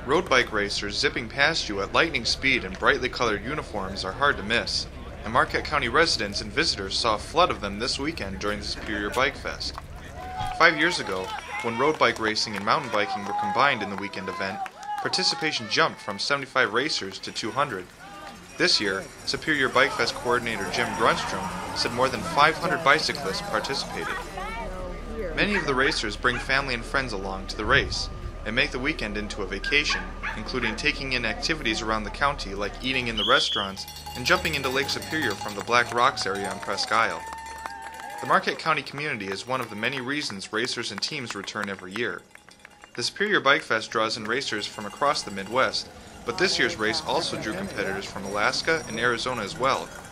Road bike racers zipping past you at lightning speed in brightly colored uniforms are hard to miss, and Marquette County residents and visitors saw a flood of them this weekend during the Superior Bike Fest. 5 years ago, when road bike racing and mountain biking were combined in the weekend event, participation jumped from 75 racers to 200. This year, Superior Bike Fest coordinator Jim Grunstrom said more than 500 bicyclists participated. Many of the racers bring family and friends along to the race and make the weekend into a vacation, including taking in activities around the county like eating in the restaurants and jumping into Lake Superior from the Black Rocks area on Presque Isle. The Marquette County community is one of the many reasons racers and teams return every year. The Superior Bike Fest draws in racers from across the Midwest, but this year's race also drew competitors from Alaska and Arizona as well,